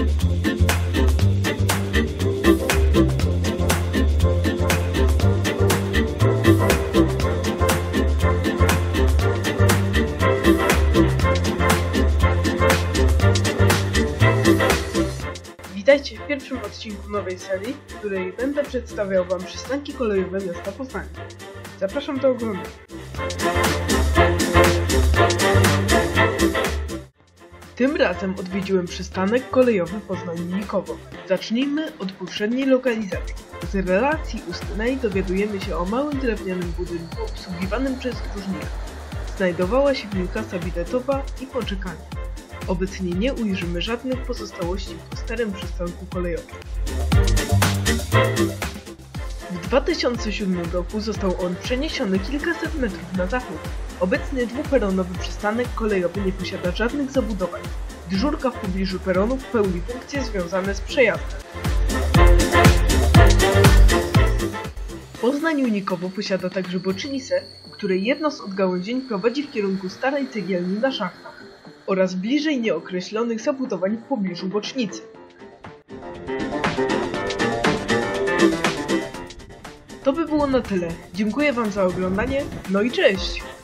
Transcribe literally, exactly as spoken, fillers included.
Witajcie w pierwszym odcinku nowej serii, w której będę przedstawiał Wam przystanki kolejowe miasta Poznania. Zapraszam do oglądania. Tym razem odwiedziłem przystanek kolejowy Poznań-Nikowo. Zacznijmy od poprzedniej lokalizacji. Z relacji ustnej dowiadujemy się o małym drewnianym budynku obsługiwanym przez różnika. Znajdowała się w nim kasa biletowa i poczekalnia. Obecnie nie ujrzymy żadnych pozostałości po starym przystanku kolejowym. W dwa tysiące siódmym roku został on przeniesiony kilkaset metrów na zachód. Obecny dwuperonowy przystanek kolejowy nie posiada żadnych zabudowań. Dyżurka w pobliżu peronów pełni funkcje związane z przejazdem. Poznań-Nikowo posiada także bocznicę, której jedno z odgałęzień prowadzi w kierunku starej cegielni na szachtach oraz bliżej nieokreślonych zabudowań w pobliżu bocznicy. To by było na tyle. Dziękuję Wam za oglądanie, no i cześć!